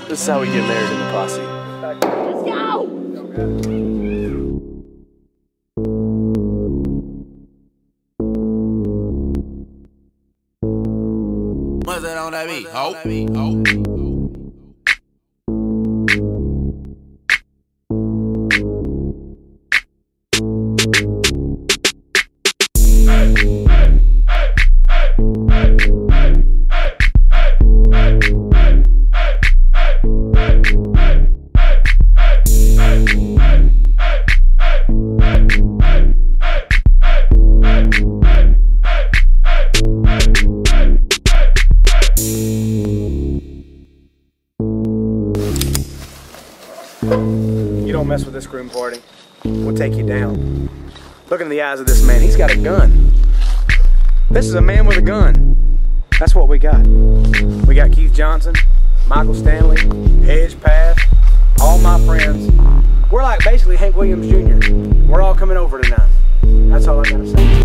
This is how we get married in the posse. Let's go! What's that on that beat? Ho. You don't mess with this groom party. We'll take you down. Look in the eyes of this man. He's got a gun. This is a man with a gun. That's what we got. We got Keith Johnson, Michael Stanley, Hedge Path, all my friends. We're like basically Hank Williams Jr. We're all coming over tonight. That's all I gotta say.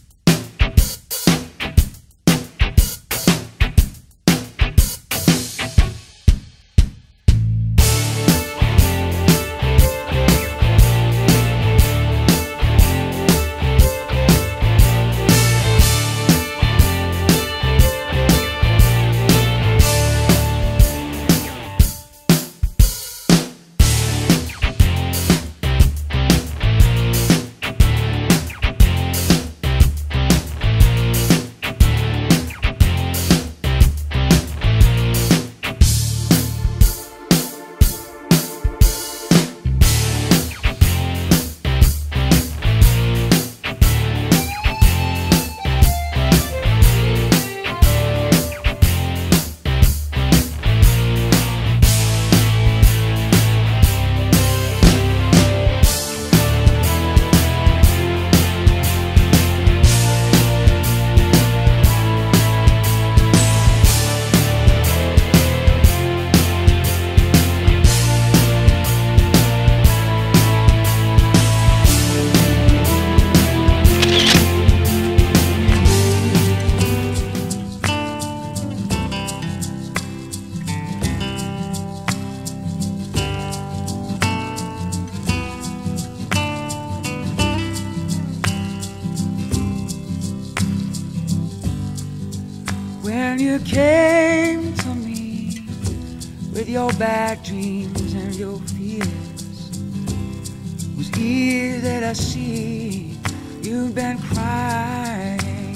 When you came to me with your bad dreams and your fears, it was easy to see you've been crying.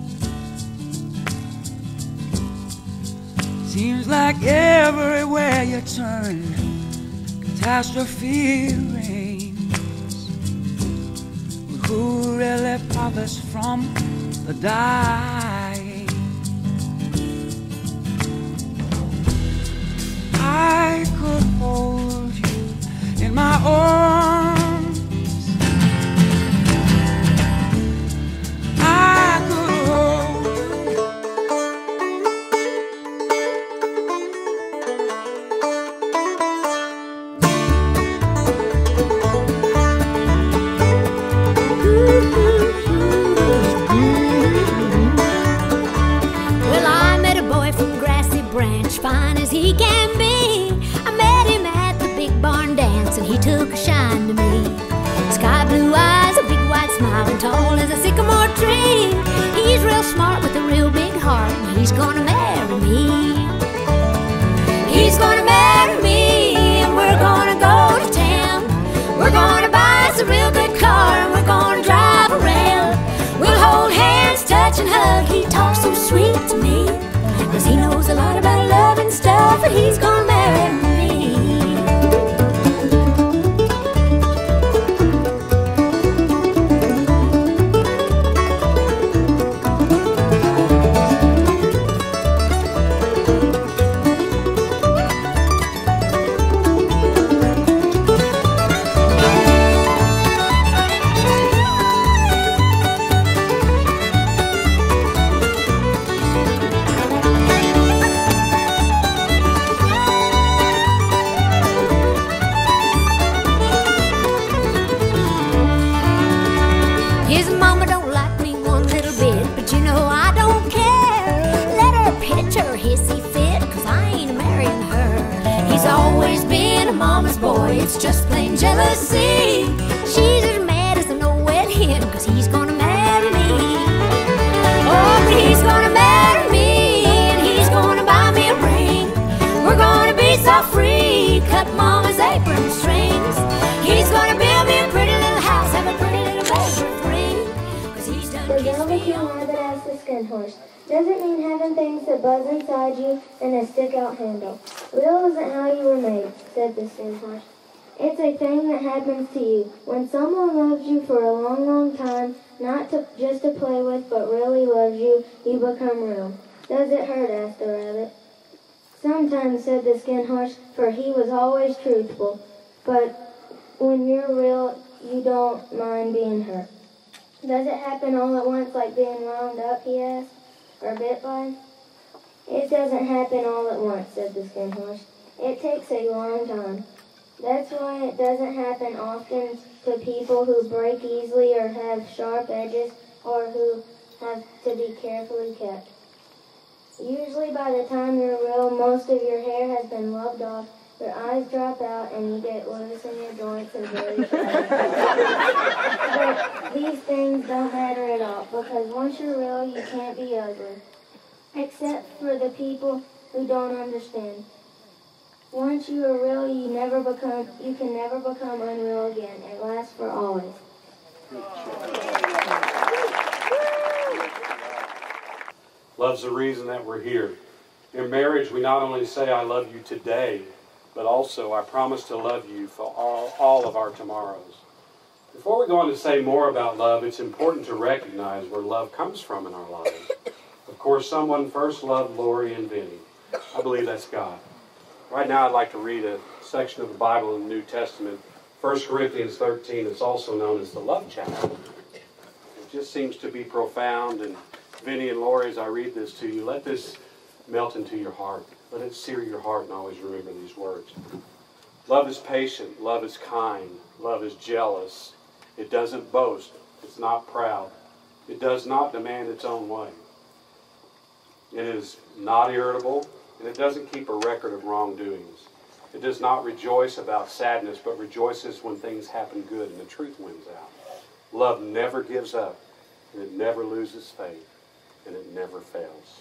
Seems like everywhere you turn, catastrophe reigns. But who really profits from the dying? I could hold you in my arms. I could hold you. Well, I met a boy from Grassy Branch, fine as he can be. And he took a shine to me. Sky blue eyes, a big white smile, and tall as a sycamore tree. He's real smart with a real big heart, and he's gonna marry me. He's gonna marry me, and we're gonna go to town. We're gonna buy us a real good car, and we're gonna drive around. We'll hold hands, touch and hug. He talks so sweet to me, 'cause he knows a lot about love and stuff, and he's gonna marry me. always been a mama's boy. It's just plain jealousy. She's as mad as an old wet hen, 'cause he's gonna marry me. Oh, but he's gonna marry me, and he's gonna buy me a ring. We're gonna be so free, cut mama's apron strings. He's gonna build me a pretty little house, have a pretty little bed for free, 'cause he's done The kissed me velveteen on. rabbit asked the skin horse, does it mean having things that buzz inside you and a stick-out handle? Real isn't how you were made, said the skin horse. It's a thing that happens to you. When someone loves you for a long, long time, not just to play with, but really loves you, you become real. Does it hurt? Asked the rabbit. Sometimes, said the skin horse, for he was always truthful. But when you're real, you don't mind being hurt. Does it happen all at once like being wound up, he asked, or bit by? It doesn't happen all at once, said the skin horse. It takes a long time. That's why it doesn't happen often to people who break easily or have sharp edges or who have to be carefully kept. Usually by the time you're real, most of your hair has been rubbed off, your eyes drop out, and you get loose in your joints and very shy. But these things don't matter at all, because once you're real, you can't be ugly. Except for the people who don't understand. Once you are real, you can never become unreal again. It lasts for always. Love's the reason that we're here. In marriage, we not only say, I love you today, but also, I promise to love you for all of our tomorrows. Before we go on to say more about love, it's important to recognize where love comes from in our lives. Of course, someone first loved Lori and Vinny. I believe that's God. Right now, I'd like to read a section of the Bible in the New Testament, 1 Corinthians 13. It's also known as the love chapter. It just seems to be profound, and Vinny and Lori, as I read this to you, let this melt into your heart. Let it sear your heart, and always remember these words. Love is patient. Love is kind. Love is jealous. It doesn't boast. It's not proud. It does not demand its own way. It is not irritable, and it doesn't keep a record of wrongdoings. It does not rejoice about sadness, but rejoices when things happen good and the truth wins out. Love never gives up, and it never loses faith, and it never fails.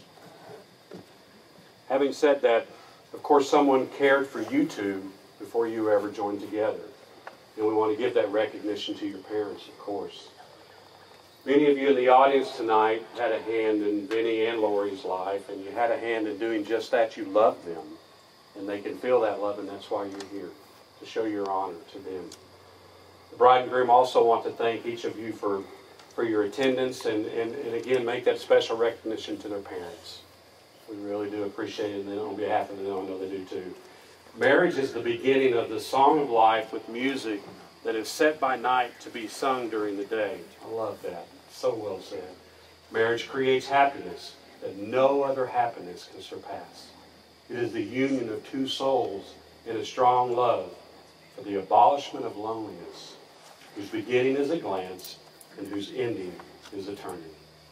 Having said that, of course, someone cared for you two before you ever joined together. And we want to give that recognition to your parents, of course. Many of you in the audience tonight had a hand in Vinny and Lori's life, and you had a hand in doing just that. You loved them, and they can feel that love, and that's why you're here, to show your honor to them. The bride and groom also want to thank each of you for your attendance, and again, make that special recognition to their parents. We really do appreciate it, and then on behalf of them, I know they do too. Marriage is the beginning of the song of life with music that is set by night to be sung during the day. I love that. So well said. Marriage creates happiness that no other happiness can surpass. It is the union of two souls in a strong love for the abolishment of loneliness, whose beginning is a glance and whose ending is eternity.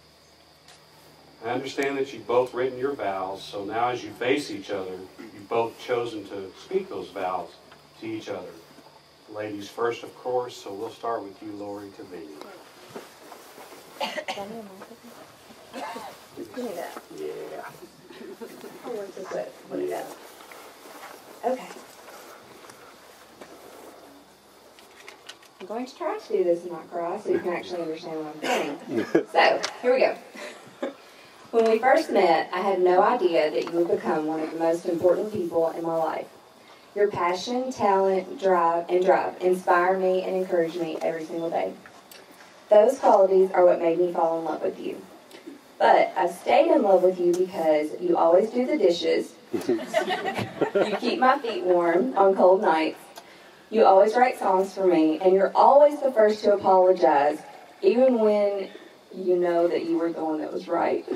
I understand that you've both written your vows, so now as you face each other, you've both chosen to speak those vows to each other. Ladies first, of course, so we'll start with you, Lori, to Vinny. Give me that. Yeah. I'll work with it. What do you got? Okay. I'm going to try to do this and not cry so you can actually understand what I'm saying. So, here we go. When we first met, I had no idea that you would become one of the most important people in my life. Your passion, talent, drive inspire me and encourage me every single day. Those qualities are what made me fall in love with you. But I've stayed in love with you because you always do the dishes, you keep my feet warm on cold nights, you always write songs for me, and you're always the first to apologize, even when you know that you were the one that was right.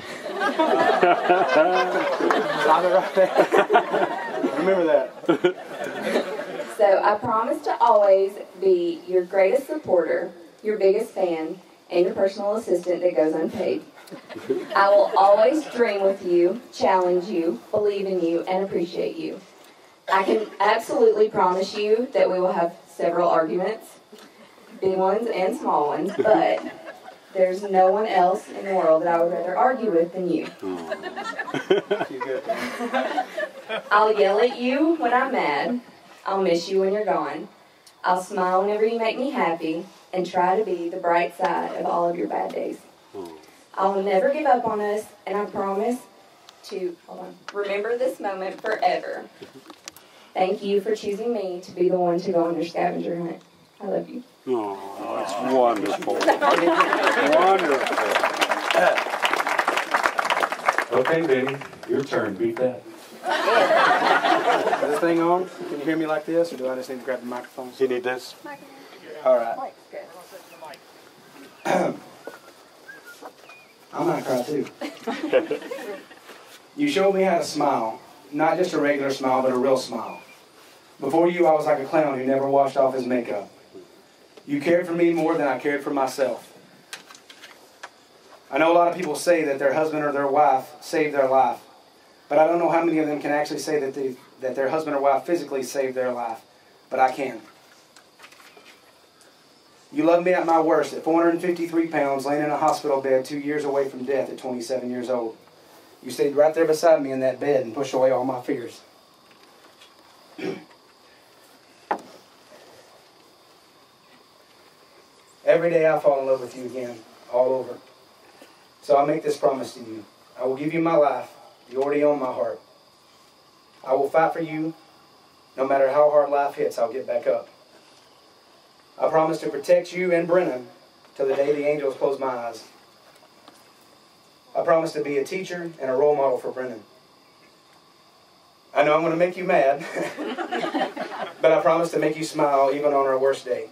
Remember that. So I promise to always be your greatest supporter, your biggest fan, and your personal assistant that goes unpaid. I will always dream with you, challenge you, believe in you, and appreciate you. I can absolutely promise you that we will have several arguments, big ones and small ones, but there's no one else in the world that I would rather argue with than you. I'll yell at you when I'm mad. I'll miss you when you're gone. I'll smile whenever you make me happy and try to be the bright side of all of your bad days. I will never give up on us, and I promise to remember this moment forever. Thank you for choosing me to be the one to go on your scavenger hunt. I love you. Oh, that's wonderful. Wonderful. Okay, Benny, your turn. Beat that. Is this thing on? Can you hear me like this, or do I just need to grab the microphone? You need this? All right. I'm gonna cry too. You showed me how to smile. Not just a regular smile, but a real smile. Before you, I was like a clown who never washed off his makeup. You cared for me more than I cared for myself. I know a lot of people say that their husband or their wife saved their life, but I don't know how many of them can actually say that their husband or wife physically saved their life, but I can. You loved me at my worst, at 453 pounds, laying in a hospital bed 2 years away from death at 27 years old. You stayed right there beside me in that bed and pushed away all my fears. Every day I fall in love with you again, all over. So I make this promise to you. I will give you my life. You already own my heart. I will fight for you. No matter how hard life hits, I'll get back up. I promise to protect you and Brennan till the day the angels close my eyes. I promise to be a teacher and a role model for Brennan. I know I'm going to make you mad, but I promise to make you smile even on our worst day.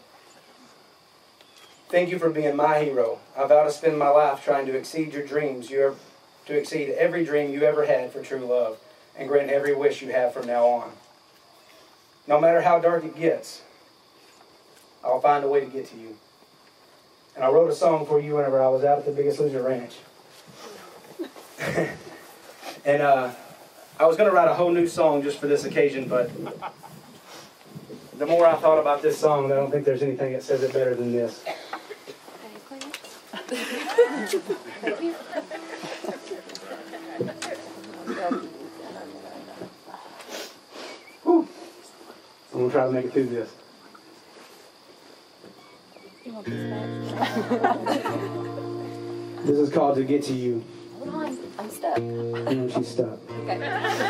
Thank you for being my hero. I vow to spend my life trying to exceed your dreams, to exceed every dream you ever had for true love, and grant every wish you have from now on. No matter how dark it gets, I'll find a way to get to you. And I wrote a song for you whenever I was out at the Biggest Loser Ranch. And I was going to write a whole new song just for this occasion, but the more I thought about this song, I don't think there's anything that says it better than this. Whew. I'm going to try to make it through this. This is called To Get to You. Hold on, I'm stuck. No, she's stuck. Okay.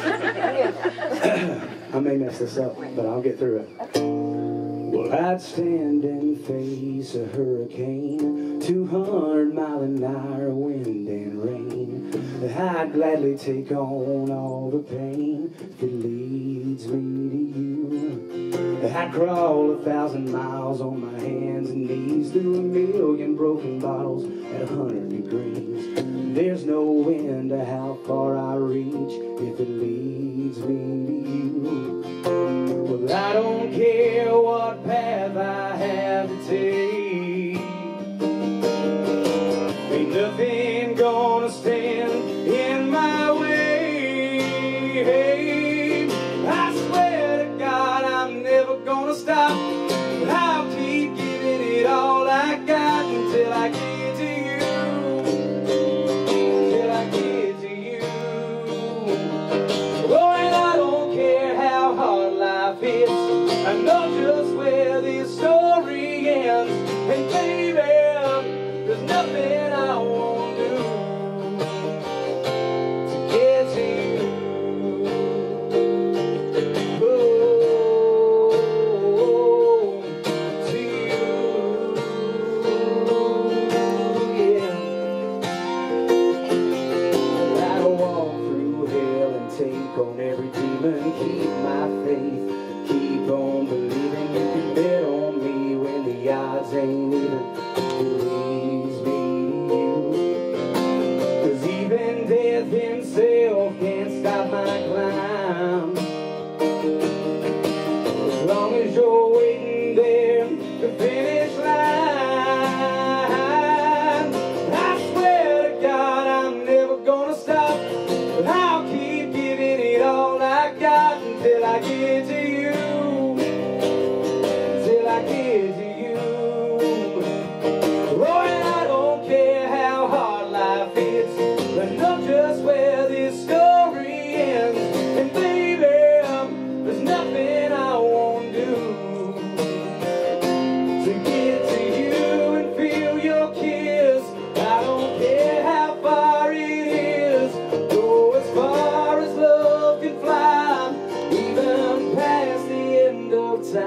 I may mess this up, but I'll get through it. Well, I'd stand and face a hurricane, 200-mile-an-hour wind and rain. I'd gladly take on all the pain if it leads me to you. I'd crawl 1,000 miles on my hands and knees through 1,000,000 broken bottles at 100 degrees. There's no end to how far I reach if it leads me to you. Well, I don't care what path I have to take. Ain't nothing gonna stand in my way. I swear to God I'm never gonna stop. I'll keep giving it all I got until I get to you. Till I get to you. Oh, and I don't care how hard life is. I know just where this story ends. And baby, there's nothing I won't do to get to you. Oh, to you. Yeah. I'll walk through hell and take on every demon. Keep my faith, keep on believing.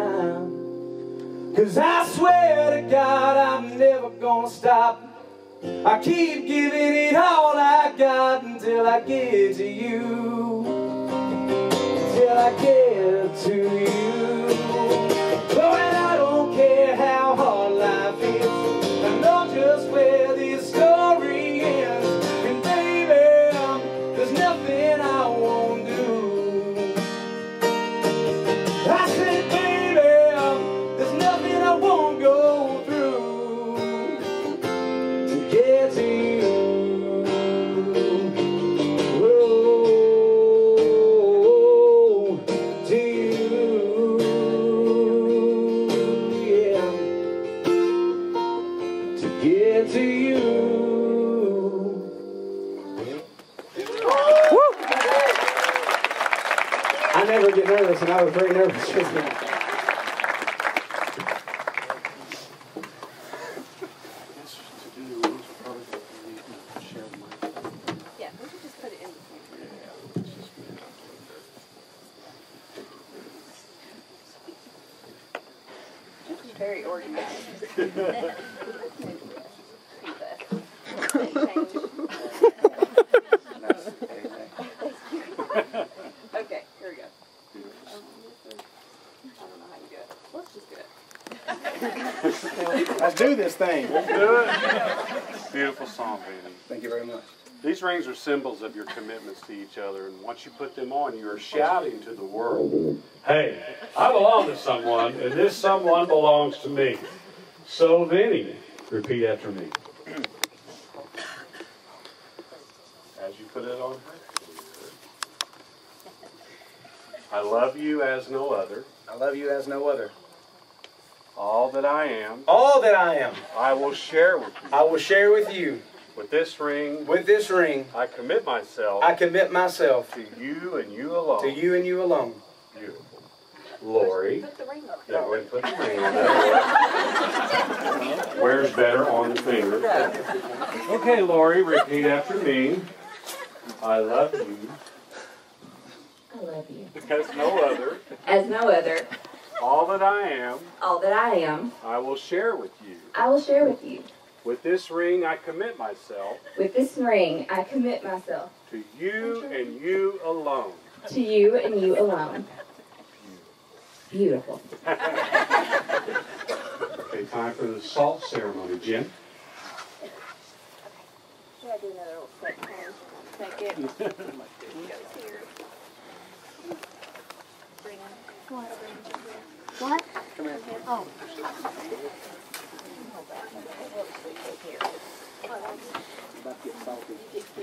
time. 'Cause I swear to God I'm never gonna stop. I keep giving it all I got until I get to you. Till I get to you. Oh, and I don't care how hard life is. I know just where this story ends. And baby, there's nothing I won't do. I said, baby, there's nothing I won't go through to get to you. I never get nervous, and I was very nervous just now. Yeah, we could just put it in between. Very organized. Okay, here we go. I don't know how you do it. Let's just do it. Let's do this thing. Do it. Beautiful song, Vinny. Thank you very much. These rings are symbols of your commitments to each other, and once you put them on, you are shouting to the world, hey, I belong to someone, and this someone belongs to me. So, Vinny, repeat after me. As you put it on her. I love you as no other. I love you as no other. All that I am, All that I am, I will share with you. I will share with you. With this ring, With this ring, I commit myself I commit myself to you and you alone. to you and you alone. Beautiful. Lori. Put the ring on. Yeah, go ahead and put the ring on there. Wears better on the finger. Okay, Lori, repeat after me. I love you I love you. as no other. As no other. All that I am, All that I am, I will share with you. I will share with you. With this ring, I commit myself With this ring, I commit myself to you and you alone. to you and you alone. Beautiful. Okay, time for the salt ceremony. Jim? Should I do another little set? Thank you. What? Come here. Oh. About to get salty.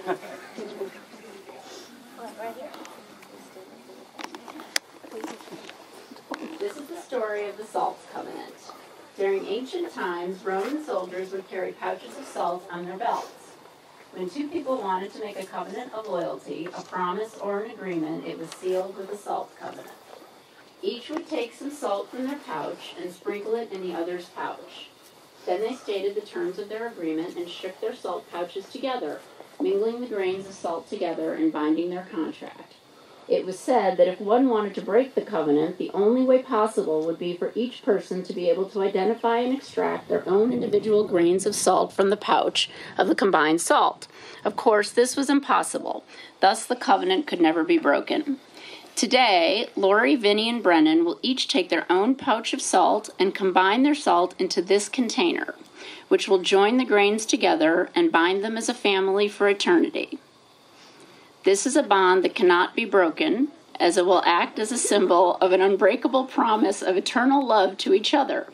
This is the story of the Salt Covenant. During ancient times, Roman soldiers would carry pouches of salt on their belts. When two people wanted to make a covenant of loyalty, a promise or an agreement, it was sealed with a salt covenant. Each would take some salt from their pouch and sprinkle it in the other's pouch. Then they stated the terms of their agreement and shook their salt pouches together, mingling the grains of salt together and binding their contract. It was said that if one wanted to break the covenant, the only way possible would be for each person to be able to identify and extract their own individual grains of salt from the pouch of the combined salt. Of course, this was impossible. Thus, the covenant could never be broken. Today, Lori, Vinny, and Brennan will each take their own pouch of salt and combine their salt into this container, which will join the grains together and bind them as a family for eternity. This is a bond that cannot be broken, as it will act as a symbol of an unbreakable promise of eternal love to each other.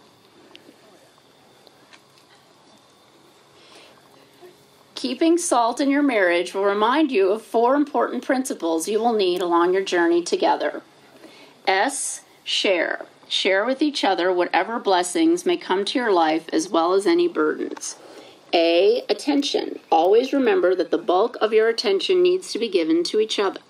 Keeping salt in your marriage will remind you of 4 important principles you will need along your journey together. S, share. Share with each other whatever blessings may come to your life as well as any burdens. A, attention. Always remember that the bulk of your attention needs to be given to each other.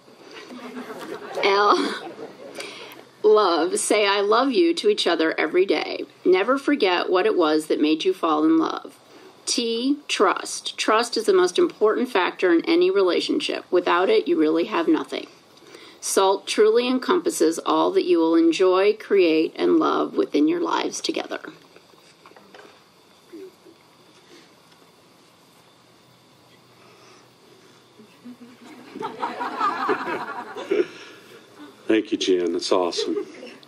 L, love. Say I love you to each other every day. Never forget what it was that made you fall in love. T, trust. Trust is the most important factor in any relationship. Without it, you really have nothing. Salt truly encompasses all that you will enjoy, create, and love within your lives together. Thank you, Jen. That's awesome.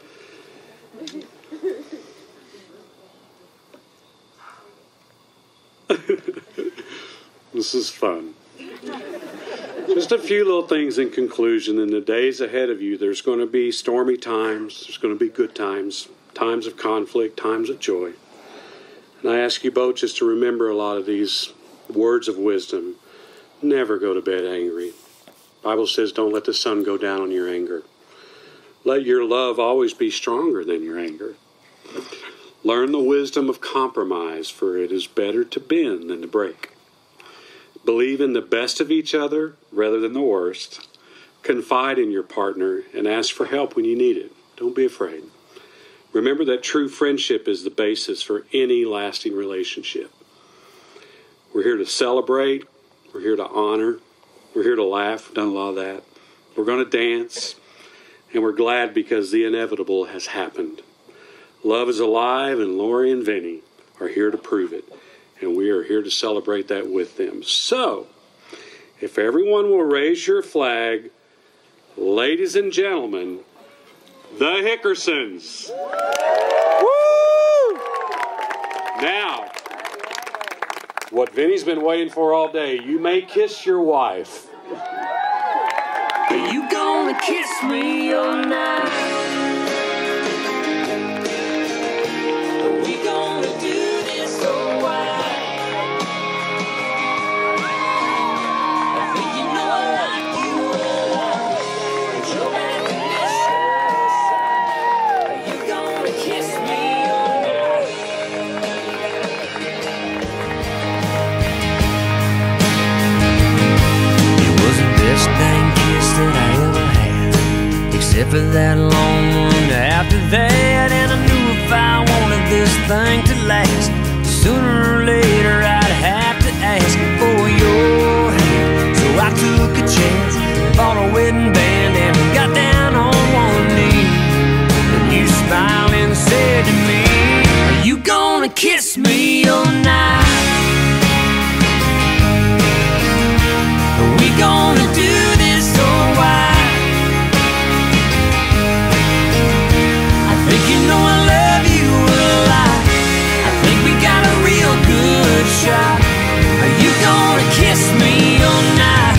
This is fun. Just a few little things in conclusion. In the days ahead of you, there's going to be stormy times. There's going to be good times, times of conflict, times of joy. And I ask you both just to remember a lot of these words of wisdom. Never go to bed angry. The Bible says don't let the sun go down on your anger. Let your love always be stronger than your anger. Learn the wisdom of compromise, for it is better to bend than to break. Believe in the best of each other rather than the worst. Confide in your partner and ask for help when you need it. Don't be afraid. Remember that true friendship is the basis for any lasting relationship. We're here to celebrate. We're here to honor. We're here to laugh. We've done a lot of that. We're going to dance. And we're glad because the inevitable has happened. Love is alive, and Lori and Vinny are here to prove it. And we are here to celebrate that with them. So, if everyone will raise your flag, ladies and gentlemen, the Hickersons. Woo! Now, what Vinny's been waiting for all day, you may kiss your wife. Are you gonna kiss me all night? Are we gonna do this all right? I think you know I like you a lot, but you're back in this side. Are you gonna kiss me all night? It was the best dang kiss that I ever had, except for that long one after that. And I knew if I wanted this thing to last, sooner or later I'd have to ask for your hand. So I took a chance, bought a wedding band, and got down on one knee. And you smiled and said to me, are you gonna kiss me all night? Are we gonna do this all right? I think you know I love you a lot. I think we got a real good shot. Are you gonna kiss me all night?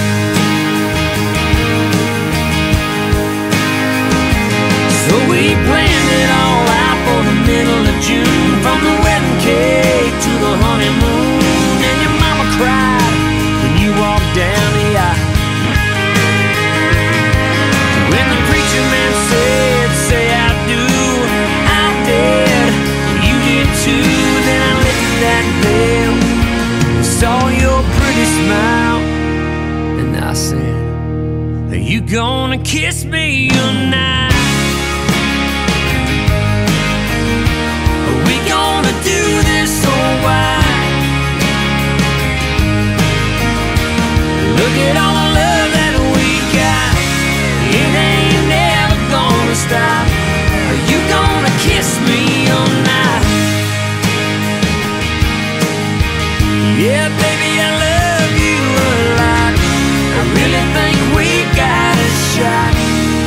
So we planned it all out for the middle of June, from the wedding cake to the honeymoon. And your mama cried when you walked down the aisle. When the preacher man said, say I do, I did, you did too. Then I lifted that veil, saw your pretty smile, and I said, are you gonna kiss me tonight? Are we gonna do this all right? Look at all the love that we got, it ain't never gonna stop. Are you gonna kiss me all night? Yeah, baby, I love you a lot. I really think we got a shot.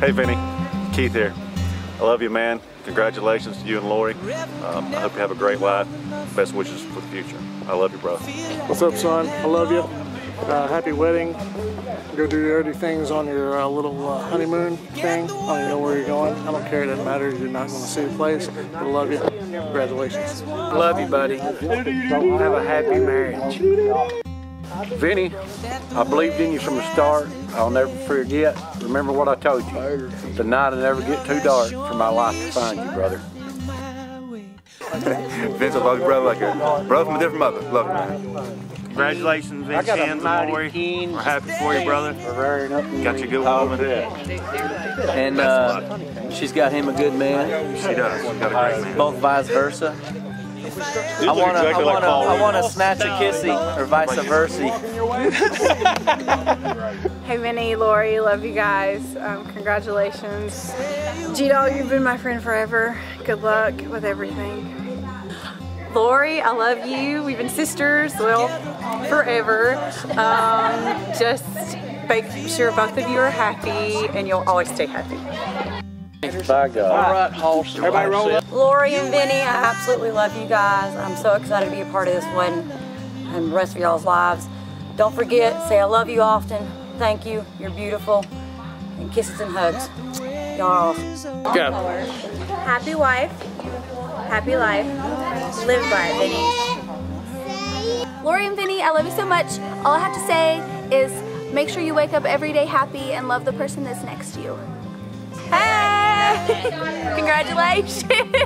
Hey Vinny, Keith here. I love you, man. Congratulations to you and Lori. I hope you have a great life. Best wishes for the future. I love you, bro. What's up, son? I love you. Happy wedding. Go do your dirty things on your little honeymoon thing. I don't even know where you're going. I don't care. It doesn't matter. You're not going to see the place. But I love you. Congratulations. Love you, buddy. Have a happy marriage. Vinny, I believed in you from the start. I'll never forget. Remember what I told you. The night will never get too dark for my life to find you, brother. Vince, I love you, brother, like a brother from a different mother. Love you, man. Congratulations, Vince and Lori. We're happy for you, brother. Got you a good woman. And she's got him a good man. She does. She's got a great man. Both vice versa. I want to snatch a kissy, or vice versa. Hey Vinny, Lori, love you guys. Congratulations. G-Dog, you've been my friend forever. Good luck with everything. Lori, I love you. We've been sisters, well, forever. Just make sure both of you are happy and you'll always stay happy. By God. All right, Hoss. Everybody roll up. Lori and Vinny, I absolutely love you guys. I'm so excited to be a part of this wedding and the rest of y'all's lives. Don't forget, say I love you often. Thank you. You're beautiful. And kisses and hugs. Y'all are awesome. Go. Happy wife, happy life. Live by it, Vinny. Lori and Vinny, I love you so much. All I have to say is make sure you wake up every day happy and love the person that's next to you. Hey! Congratulations!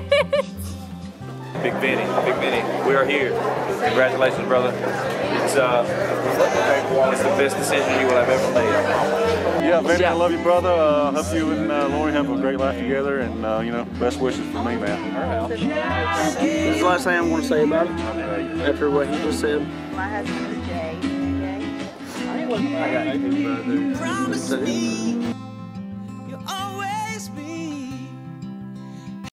Big Vinny, we are here. Congratulations, brother. It's the best decision you will have ever made. Yeah, Vinny, I love you, brother. Hope you and Lori have a great life together, and you know, best wishes for me, man. This is the last thing I'm going to say about it. After what he just said. My husband is Jay. I got you, brother.